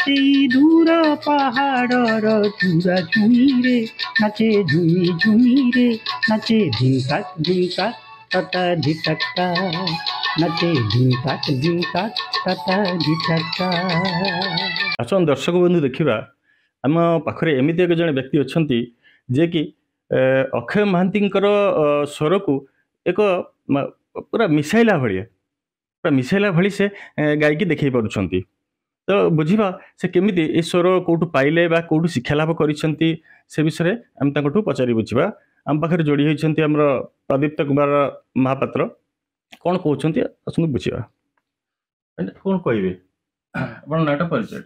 सेई दूर पहाड़र चूड़ा झुमी रे नाचे झुमी झुमी रे नाचे धिंकाक धिंकाक तता धिटक्का नाचे धिंकाक तता धिटक्का। आसन दर्शक बंधु देखा आम पाखरे एमती एक जन व्यक्ति अच्छा जे कि अक्षय महांती स्वर को एक पूरा मिसाइला भाया पूरा मिसाइला भाई से गायकी देखई पार्टी तो बुझा से केमी ए स्वर कौटू पाइले बा कौटू शिक्षा लाभ कर विषय आम पचारि बुझा आम पाखे जोड़ी होती आम प्रदीप्त कुमार महापात्र कौन कहते आसतु बुझा कौन कहे आप नाटा परिचय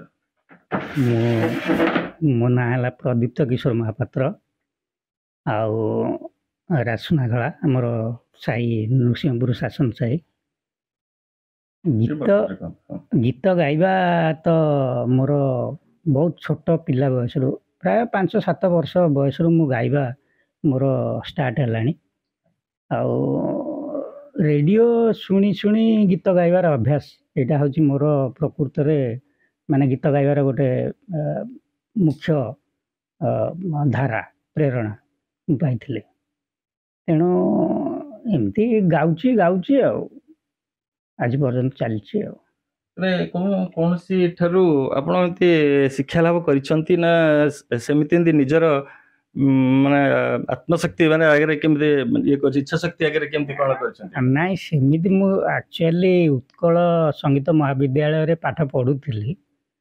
मो ना है प्रदीप्त किशोर महापात्र आउ रासुनागला आमर साई नृसिंहपुर शासन साई गीत गाइबा तो मोर बहुत छोट पिला बयस प्राय 5-7 वर्ष बयस मु गाइबा मोर स्टार्ट है रेडियो शुणी शुणी गीत गाइबार अभ्यास यहाँ हूँ मोर प्रकृत माने गीत गाइबार गोटे मुख्य धारा प्रेरणा पाई तेणु एमती गाउची गाउची आज पर्यंत चलती कौन सी ठारू आपण शिक्षा लाभ करिसंती ना सेमिति निजर माने आत्मशक्ति माने आगे केमते ये कर इच्छा शक्ति आगे केमते कोन करछंती नाइ सेमिति मु एक्चुअली उत्कल संगीत महाविद्यालय रे पाठ पढुथिली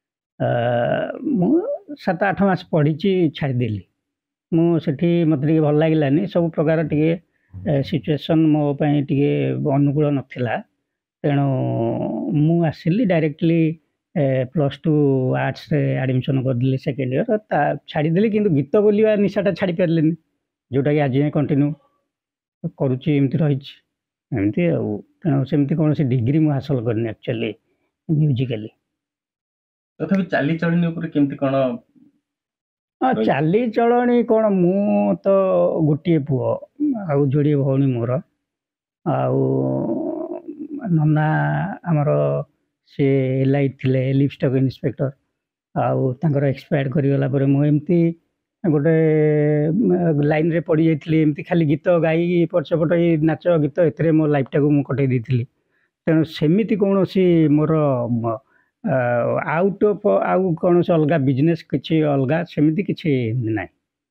मु 7-8 मास पढिची छाड़ी देली मु सेठी मते टिके भल लागिलानी सब प्रकार टिके सिचुएशन मो पई टिके अनुकूल नथिला तेणु मु आसिली डायरेक्टली +2 आर्ट्स रे एडमिशन करदेली सेकेंड ईयर छाड़ीदेली किंतु गीत बोलिया निशाटा छाड़ी पारे जोटा कि आज कंटिन्यू करुच्ची एमती रही एमती तेणु सेमती कौन से डिग्री मु हासिल करनी एक्चुअली म्यूजिकली तथापि चाली चलनी ऊपर केमती कौन चाली चलनी कौन मु तो गोटे पुओ आउ जोड़े भौणी मोर आउ नन्ना आमर से एलआई थिले लिपस्टक इन्स्पेक्टर आउ तांकर एक्सपायर करिगला परे मु एमती गोटे लाइन रे पड़ी जाइथिली एमती खाली गीत गाई पछपट नाच गीत एथरे मो लाइफ टाको मु कटै देथिली तेणु सेमिति कौनसी मोर आउट ऑफ आउ कौन से अलग बिजनेस किछि अलग सेमिति किछि नाइ।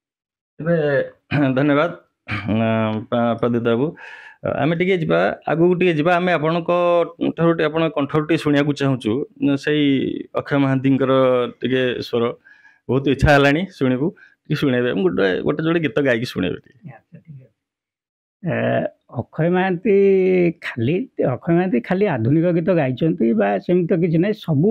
धन्यवाद प्रदीप बाबू आम टे जा आगू टे जा आम आपण कंठर शुणा चाहूँ से अक्षय महांती टे स्वर बहुत इच्छा है शुणु शुणे गोटे गोटे जोड़े गीत गायकी शुणे अक्षय महांती खाली आधुनिक गीत गाई सेमती किसी ना सबू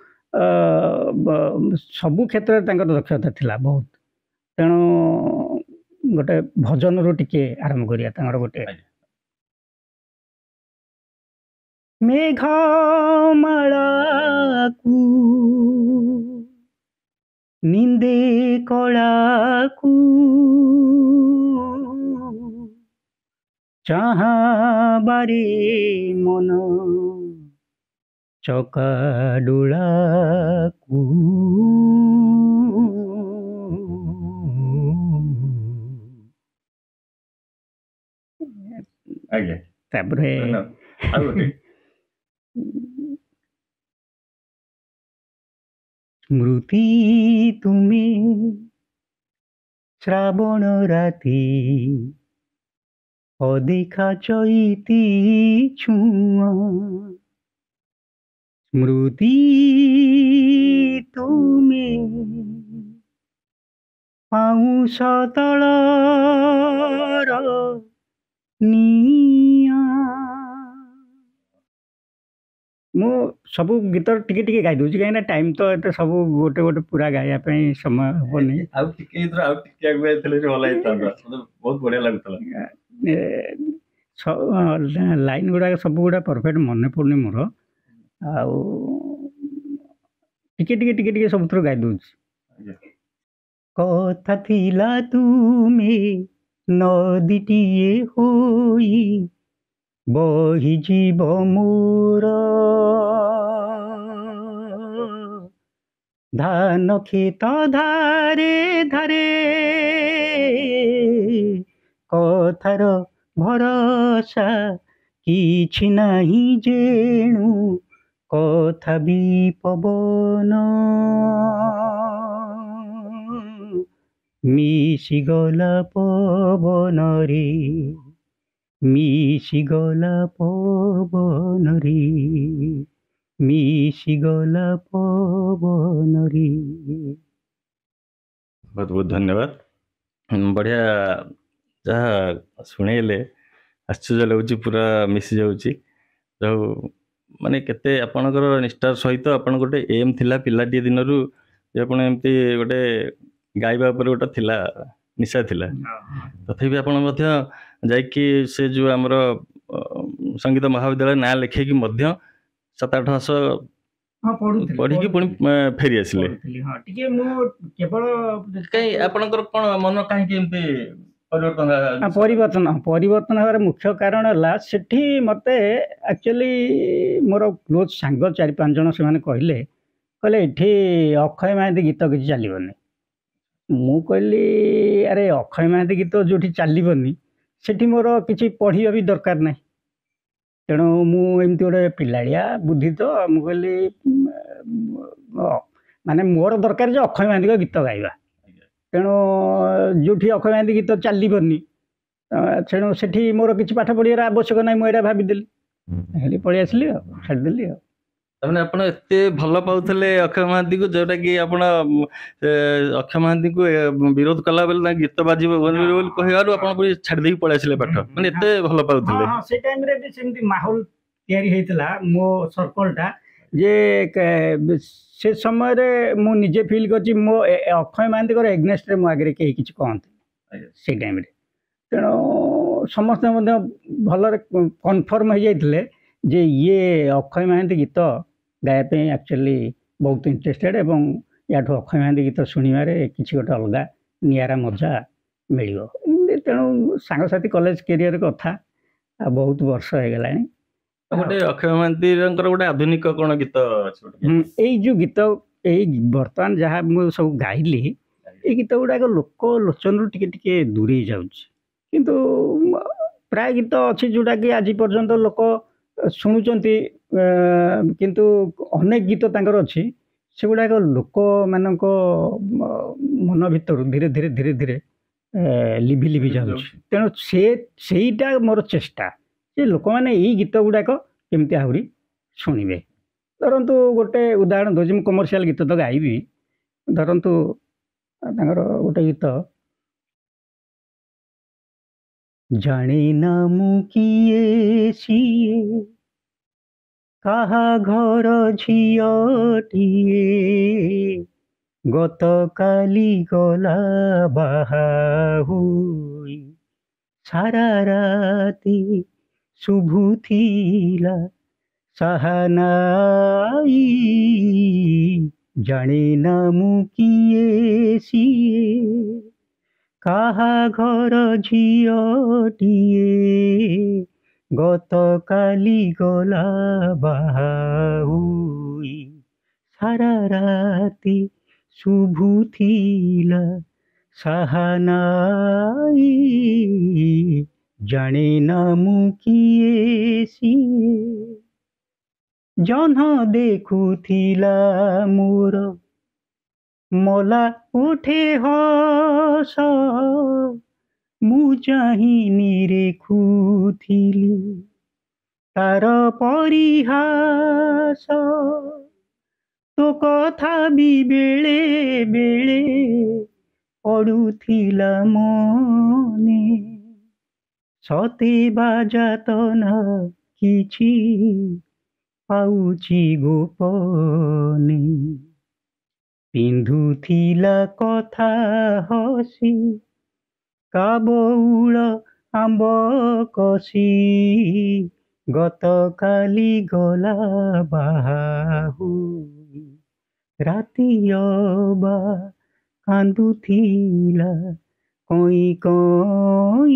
सबू क्षेत्र में दक्षता थिला बहुत तेणु गोटे भजन रू टिके आरंभ करिया गोटे मेघमाला को निंदे कला को चाहा बारे मन चकाडोला को आगे तापरे स्मृति तुम्हें श्रावण राति अदेखा चैती छुआ स्मृति तुम्हें पाउस तल मो सब गीत टिके टिके गाई दूसरी कहीं टाइम तो ये सब गोटे गोटे पूरा गाया समय हेनी बहुत बढ़िया लगता लाइन गुड़ा सब गुड़ा परफेक्ट मन पड़नी मोर आउ टिके टिके टिके टिके सब गाई दूसरी कथा थिला तुमे नदीटीए होई बही जीव मोर ଧାନ କ୍ଷେତ ଧାରେ ଧାରେ କଥାର ଭରସା କିଛି ନାହିଁ ଯେଣୁ କଥା ବି ପବନ ମିଶିଗଲା ପବନରେ ମିଶିଗଲା ପବନରେ ମିଶିଗଲା ପବନରେ। ବହୁତ ବହୁତ ଧନ୍ୟବାଦ। ବଢ଼ିଆ ଯାହା ଶୁଣେଇଲେ ଆଶ୍ଚର୍ଯ୍ୟ ଲାଗୁଛି, ପୁରା ମିଶି ଯାଉଛି। ଯାଉ ମାନେ କେତେ ଆପଣଙ୍କର ନିଷ୍ଠାର ସହିତ ଆପଣ ଗୋଟେ ଏମ୍ ଥିଲା ପିଲାଟିଏ ଦିନରୁ ଯେ ଆପଣ ଏମିତି ଗୋଟେ ଗାଇବା ଉପରେ ଗୋଟେ ଥିଲା ନିଶା ଥିଲା, ତଥାପି ଆପଣ ମଧ୍ୟ ଯାଇକି ସେ ଯେଉଁ ଆମର ସଙ୍ଗୀତ ମହାବିଦ୍ୟାଳୟ ନାଁ ଲେଖେଇକି ମଧ୍ୟ 7-8 ମାସ ପଢିକି ପୁଣି ଫେରି ଆସିଲେ। ଟିକେ ମୁଁ କେବଳ କାହିଁ ଆପଣଙ୍କର କ'ଣ ମନ କାହିଁକି ଏମିତି ପରିବର୍ତ୍ତନ ହେବାର ମୁଖ୍ୟ କାରଣ ହେଲା ସେଠି ମୋତେ ଆକ୍ଚୁଆଲି ମୋର କ୍ଲୋଜ୍ ସାଙ୍ଗ 4-5 ଜଣ ସେମାନେ କହିଲେ ଏଠି ଅକ୍ଷୟ ମହାନ୍ତି ଗୀତ କିଛି ଚାଲିବନି। ମୁଁ କହିଲି ଆରେ ଅକ୍ଷୟ ମହାନ୍ତି ଗୀତ ଯେଉଁଠି ଚାଲିବନି ସେଠି ମୋର କିଛି ପଢ଼ିବା ବି ଦରକାର ନାହିଁ। ତେଣୁ ମୁଁ ଏମିତି ଗୋଟେ ପିଲାଳିଆ ବୁଦ୍ଧି, ତ ମୁଁ କହିଲି ମାନେ ମୋର ଦରକାର ଯେ ଅକ୍ଷୟ ମହାନ୍ତିଙ୍କ ଗୀତ ଗାଇବା। ତେଣୁ ଯେଉଁଠି ଅକ୍ଷୟ ମହାନ୍ତି ଗୀତ ଚାଲିବନି ତେଣୁ ସେଠି ମୋର କିଛି ପାଠ ପଢ଼ିବାର ଆବଶ୍ୟକ ନାହିଁ, ମୁଁ ଏଇଟା ଭାବିଦେଲି, ହେଲି ପଳେଇ ଆସିଲି ଆଉ ଛାଡ଼ିଦେଲି ଆଉ। ତାମାନେ ଆପଣ ଏତେ ଭଲ ପାଉଥିଲେ ଅକ୍ଷୟ ମହାନ୍ତିକୁ, ଯୋଉଟା କି ଆପଣ ଅକ୍ଷୟ ମହାନ୍ତିକୁ ବିରୋଧ କଲା ବେଳେ ତାଙ୍କ ଗୀତ ବାଜିବ ବୋଲି କହିବାରୁ ଆପଣ ପୁଣି ଛାଡ଼ି ଦେଇକି ପଳେଇ ଆସିଲେ ପାଠ, ମାନେ ଏତେ ଭଲ ପାଉଥିଲେ। ସେ ଟାଇମରେ ବି ସେମିତି ମାହୋଲ ତିଆରି ହେଇଥିଲା ମୋ ସର୍କଲଟା, ଯେ ସେ ସମୟରେ ମୁଁ ନିଜେ ଫିଲ୍ କରିଛି ମୋ ଅକ୍ଷୟ ମହାନ୍ତିଙ୍କର ଏଗନେଷ୍ଟରେ ମୋ ଆଗରେ କେହି କିଛି କହନ୍ତି ସେଇ ଟାଇମରେ। ତେଣୁ ସମସ୍ତେ ମଧ୍ୟ ଭଲରେ କନଫର୍ମ ହେଇଯାଇଥିଲେ ଯେ ଇଏ ଅକ୍ଷୟ ମହାନ୍ତି ଗୀତ ଗାଇବା ପାଇଁ ଆକ୍ଚୁଆଲି ବହୁତ ଇଣ୍ଟରେଷ୍ଟେଡ୍, ଏବଂ ୟାଠୁ ଅକ୍ଷୟ ମହାନ୍ତି ଗୀତ ଶୁଣିବାରେ କିଛି ଗୋଟେ ଅଲଗା ନିଆରା ମଜା ମିଳିବ। ତେଣୁ ସାଙ୍ଗସାଥି କଲେଜ କ୍ୟାରିୟର କଥା ଆଉ ବହୁତ ବର୍ଷ ହେଇଗଲାଣି। ଗୋଟେ ଅକ୍ଷୟ ମହାନ୍ତିଙ୍କର ଗୋଟେ ଆଧୁନିକ କ'ଣ ଗୀତ ଅଛି? ଏଇ ଯେଉଁ ଗୀତ ଏଇ ବର୍ତ୍ତମାନ ଯାହା ମୁଁ ସବୁ ଗାଇଲି, ଏଇ ଗୀତ ଗୁଡ଼ାକ ଲୋକ ଲୋଚନରୁ ଟିକେ ଟିକେ ଦୂରେଇ ଯାଉଛି, କିନ୍ତୁ ପ୍ରାୟ ଗୀତ ଅଛି ଯେଉଁଟାକି ଆଜି ପର୍ଯ୍ୟନ୍ତ ଲୋକ ଶୁଣୁଛନ୍ତି, କିନ୍ତୁ ଅନେକ ଗୀତ ତାଙ୍କର ଅଛି ସେଗୁଡ଼ାକ ଲୋକମାନଙ୍କ ମନ ଭିତରୁ ଧୀରେ ଧୀରେ ଧୀରେ ଧୀରେ ଲିଭି ଲିଭି ଯାଉଛି। ତେଣୁ ସେଇଟା ମୋର ଚେଷ୍ଟା ଯେ ଲୋକମାନେ ଏଇ ଗୀତ ଗୁଡ଼ାକ କେମିତି ଆହୁରି ଶୁଣିବେ। ଧରନ୍ତୁ ଗୋଟେ ଉଦାହରଣ ଦେଉଛି, ମୁଁ କମର୍ସିଆଲ ଗୀତ ତ ଗାଇବି, ଧରନ୍ତୁ ତାଙ୍କର ଗୋଟେ ଗୀତ, ଜାଣେ ନା ମୁଁ କିଏ ସିଏ କାହା ଘର ଝିଅଟିଏ, ଗତକାଲି ଗଲା ବାହା ହୋଇ, ସାରା ରାତି ଶୁଭୁଥିଲା ସାହାନାଇ, ଜାଣେ ନା ମୁଁ କିଏ ସିଏ କାହା ଘର ଝିଅଟିଏ, ଗତକାଲି ଗଲା ବାହା ହୋଇ, ସାରା ରାତି ଶୁଭୁଥିଲା ସାହାନାଇ, ଜାଣେ ନା ମୁଁ କିଏ ସିଏ। ଜହ୍ନ ଦେଖୁଥିଲା ମୋର ମଲା ଉଠେ ହସ, ମୁଁ ଚାହିଁ ନିରେଖୁଥିଲି ତାର ପରିହାସ, ତୋ କଥା ବି ବେଳେ ବେଳେ ପଡୁଥିଲା ମନେ, ସତେ ବାଜାତନା କିଛି ପାଉଛି ଗୋପନେ, ପିନ୍ଧୁଥିଲା କଥା ହସି କାବଉଳ ଆମ୍ବ କଷି, ଗତକାଲି ଗଲା ବାହା ହୋଇ, ରାତି ଅବା କାନ୍ଦୁଥିଲା କଇଁ କଇଁ,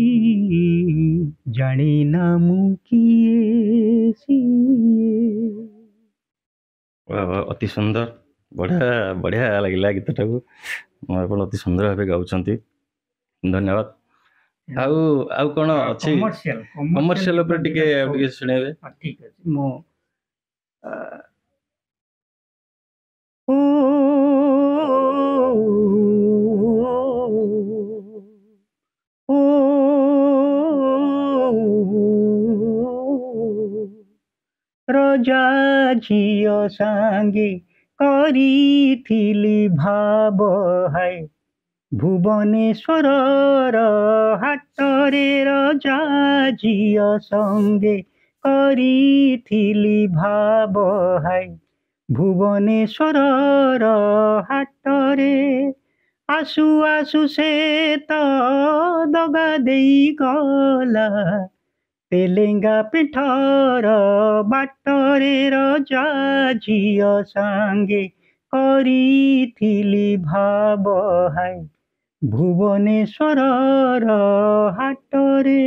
ଜାଣେ ନା ମୁଁ କିଏ ସିଏ। ଅତି ସୁନ୍ଦର, ବଢ଼ିଆ ବଢ଼ିଆ ଲାଗିଲା ଗୀତଟାକୁ। ଆପଣ ଅତି ସୁନ୍ଦର ଭାବେ ଗାଉଛନ୍ତି, ଧନ୍ୟବାଦ। ଆଉ ଆଉ କ'ଣ ଅଛି କମର୍ସିଆଲ ଉପରେ ଟିକେ ଆଉ ଟିକେ ଶୁଣେଇବେ? ଠିକ ଅଛି। ମୁଁ ରଜା ଝିଅ ସାଙ୍ଗେ କରିଥିଲି ଭାବ ହାୟ ଭୁବନେଶ୍ୱରର ହାଟରେ ରଜା ଝିଅ ସଙ୍ଗେ କରିଥିଲି ଭାବ ହାୟ ଭୁବନେଶ୍ୱରର ହାଟରେ ଆସୁ ଆସୁ ସେ ତ ଦଗା ଦେଇ ଗଲା ତେଲେଙ୍ଗା ପିଠର ବାଟରେ ରଜା ଝିଅ ସାଙ୍ଗେ କରିଥିଲି ଭାବ ହାୟ ଭୁବନେଶ୍ୱରର ହାଟରେ।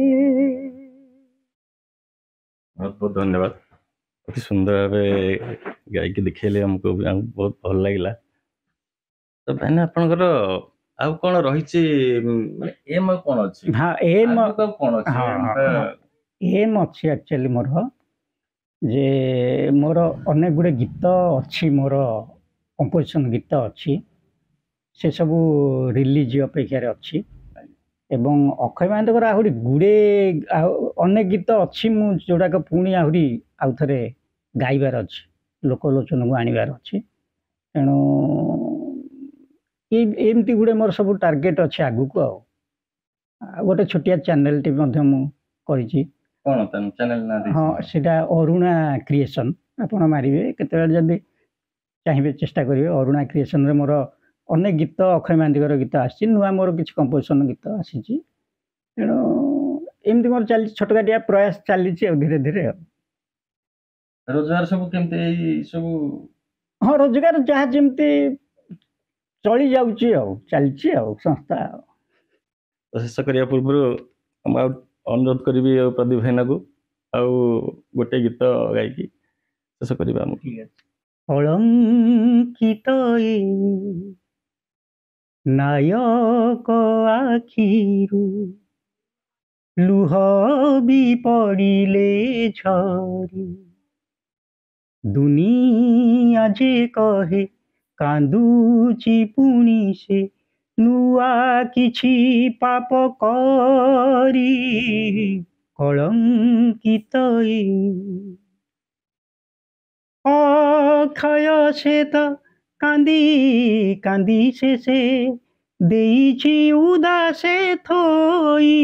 ବହୁତ ବହୁତ ଧନ୍ୟବାଦ, ଅତି ସୁନ୍ଦର ଭାବେ ଗାଇକି ଦେଖେଇଲେ ଆମକୁ ବହୁତ ଭଲ ଲାଗିଲା। ତ ଭାଇନା ଆପଣଙ୍କର ଆଉ କ'ଣ ରହିଛି, ମାନେ ଏମ୍ ଆଉ କ'ଣ ଅଛି? ହଁ ଏମ୍ ଆଗକୁ ଆଉ କ'ଣ ଅଛି? ଏମ୍ ଅଛି ଆକ୍ଚୁଆଲି ମୋର ଯେ ମୋର ଅନେକ ଗୁଡ଼ିଏ ଗୀତ ଅଛି, ମୋର କମ୍ପୋଜିସନ୍ ଗୀତ ଅଛି, ସେସବୁ ରିଲିଜ୍ ଅପେକ୍ଷାରେ ଅଛି। ଏବଂ ଅକ୍ଷୟ ମହାନ୍ତିଙ୍କର ଆହୁରି ଗୁଡ଼େ ଅନେକ ଗୀତ ଅଛି ମୁଁ ଯେଉଁଟାକ ପୁଣି ଆହୁରି ଆଉ ଥରେ ଗାଇବାର ଅଛି, ଲୋକଲୋଚନକୁ ଆଣିବାର ଅଛି। ତେଣୁ ଏମିତି ଗୁଡ଼େ ମୋର ସବୁ ଟାର୍ଗେଟ୍ ଅଛି ଆଗକୁ। ଆଉ ଗୋଟେ ଛୋଟିଆ ଚ୍ୟାନେଲ୍ଟି ମଧ୍ୟ ମୁଁ କରିଛି। କ'ଣ ଚ୍ୟାନେଲ ନାଁ ଦେଇଛନ୍ତି? ହଁ, ସେଇଟା ଅରୁଣା କ୍ରିଏସନ୍। ଆପଣ ମାରିବେ କେତେବେଳେ, ଯଦି ଚାହିଁବେ ଚେଷ୍ଟା କରିବେ। ଅରୁଣା କ୍ରିଏସନ୍ରେ ମୋର ଅନେକ ଗୀତ, ଅକ୍ଷୟ ମହାନ୍ତିଙ୍କର ଗୀତ ଆସିଛି, ନୂଆ ମୋର କିଛି କମ୍ପୋଜିସନ୍ ଗୀତ ଆସିଛି। ତେଣୁ ଏମିତି ମୋର ଚାଲିଛି, ଛୋଟକାଟିଆ ପ୍ରୟାସ ଚାଲିଛି ଆଉ ଧୀରେ ଧୀରେ। ଆଉ ରୋଜଗାର ସବୁ କେମିତି ଏଇ ସବୁ? ହଁ, ରୋଜଗାର ଯାହା ଯେମିତି ଚଳି ଯାଉଛି ଆଉ ଚାଲିଛି ଆଉ ସଂସ୍ଥା। ତ ଶେଷ କରିବା ପୂର୍ବରୁ ମୁଁ ଆଉ ଅନୁରୋଧ କରିବି ଆଉ ପ୍ରଦୀପ ଭାଇନାକୁ ଆଉ ଗୋଟେ ଗୀତ ଗାଇକି ଶେଷ କରିବା। ଆମକୁ ଠିକ ଅଛି। କଳଙ୍କିତ ଏ ନାୟକ ଆଖିରୁ ଲୁହ ବି ପଡ଼ିଲେ ଝରି ଦୁନିଆ ଯେ କହେ କାନ୍ଦୁଛି ପୁଣି ସେ ନୂଆ କିଛି ପାପ କରି କଳଙ୍କିତ ଏ ଅକ୍ଷୟ ସେ ତ କାନ୍ଦି କାନ୍ଦି ଶେଷେ ଦେଇଛି ଉଦାସେ ଥୋଇ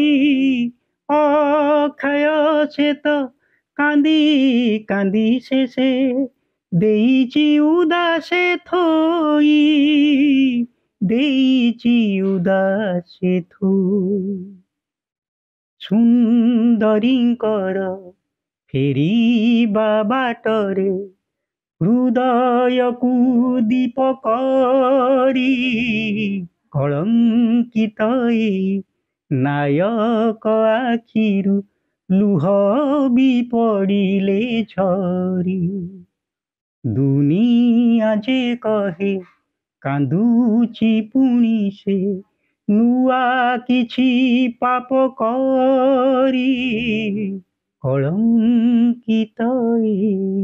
ଅକ୍ଷୟ ସେ ତ କାନ୍ଦି କାନ୍ଦି ଶେଷେ ଦେଇଛି ଉଦାସେ ଥୋଇ ଦେଇଛି ଉଦାସେ ଥୋଇ ସୁନ୍ଦରୀଙ୍କର ଫେରିବା ବାଟରେ ହୃଦୟକୁ ଦୀପ କରି କଳଙ୍କିତ ଏ ନାୟକ ଆଖିରୁ ଲୁହ ବି ପଡ଼ିଲେ ଝରି ଦୁନିଆ ଯେ କହେ କାନ୍ଦୁଛି ପୁଣି ସେ ନୂଆ କିଛି ପାପ କରି କଳଙ୍କିତ ଏ।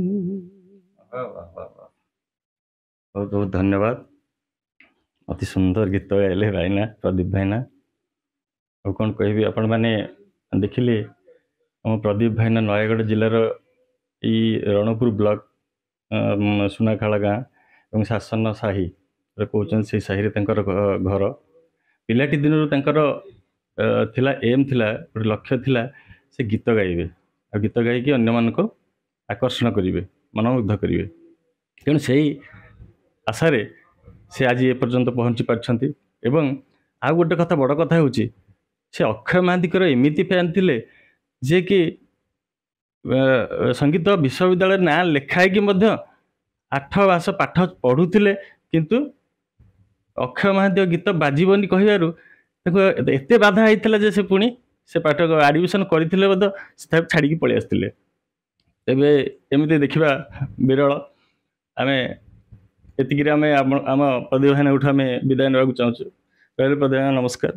ବହୁତ ବହୁତ ଧନ୍ୟବାଦ, ଅତି ସୁନ୍ଦର ଗୀତ ଗାଇଲେ ଭାଇନା, ପ୍ରଦୀପ ଭାଇନା। ଆଉ କ'ଣ କହିବି, ଆପଣମାନେ ଦେଖିଲେ ଆମ ପ୍ରଦୀପ ଭାଇନା ନୟାଗଡ଼ ଜିଲ୍ଲାର ଏଇ ରଣପୁର ବ୍ଲକ ସୁନାଖାଳ ଗାଁ ଏବଂ ଶାସନ ସାହିରେ କହୁଛନ୍ତି, ସେଇ ସାହିରେ ତାଙ୍କର ଘର। ପିଲାଟି ଦିନରୁ ତାଙ୍କର ଥିଲା ଏମ୍ ଥିଲା, ଗୋଟେ ଲକ୍ଷ୍ୟ ଥିଲା, ସେ ଗୀତ ଗାଇବେ ଆଉ ଗୀତ ଗାଇକି ଅନ୍ୟମାନଙ୍କୁ ଆକର୍ଷଣ କରିବେ, ମନମୁଗ୍ଧ କରିବେ। ତେଣୁ ସେଇ ଆଶାରେ ସେ ଆଜି ଏପର୍ଯ୍ୟନ୍ତ ପହଞ୍ଚି ପାରିଛନ୍ତି। ଏବଂ ଆଉ ଗୋଟେ କଥା, ବଡ଼ କଥା ହେଉଛି, ସେ ଅକ୍ଷୟ ମହାନ୍ତିଙ୍କର ଏମିତି ଫ୍ୟାନ୍ ଥିଲେ ଯିଏକି ସଙ୍ଗୀତ ବିଶ୍ୱବିଦ୍ୟାଳୟରେ ନାଁ ଲେଖା ହେଇକି ମଧ୍ୟ 8 ମାସ ପାଠ ପଢ଼ୁଥିଲେ, କିନ୍ତୁ ଅକ୍ଷୟ ମହାନ୍ତିଙ୍କ ଗୀତ ବାଜିବନି କହିବାରୁ ତାଙ୍କୁ ଏତେ ବାଧା ହେଇଥିଲା ଯେ ସେ ପୁଣି ସେ ପାଠ ଆଡ଼ମିସନ୍ କରିଥିଲେ ମଧ୍ୟ ସେ ଛାଡ଼ିକି ପଳେଇ ଆସିଥିଲେ। ଏବେ ଏମିତି ଦେଖିବା ବିରଳ। ଆମେ ଏତିକିରେ ଆମେ ଆମ ପ୍ରଦୀପ ଭାଇନାଙ୍କଠୁ ଆମେ ବିଦାୟ ନେବାକୁ ଚାହୁଁଛୁ। ରହିଲେ ପ୍ରଦୀପ ଭାଇନା ନମସ୍କାର।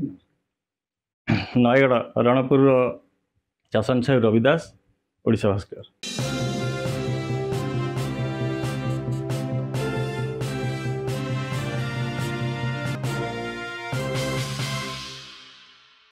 ନୟାଗଡ଼ ରଣପୁରର ଚାଷନ ସାହି ରବି ଦାସ, ଓଡ଼ିଶା ଭାସ୍କର।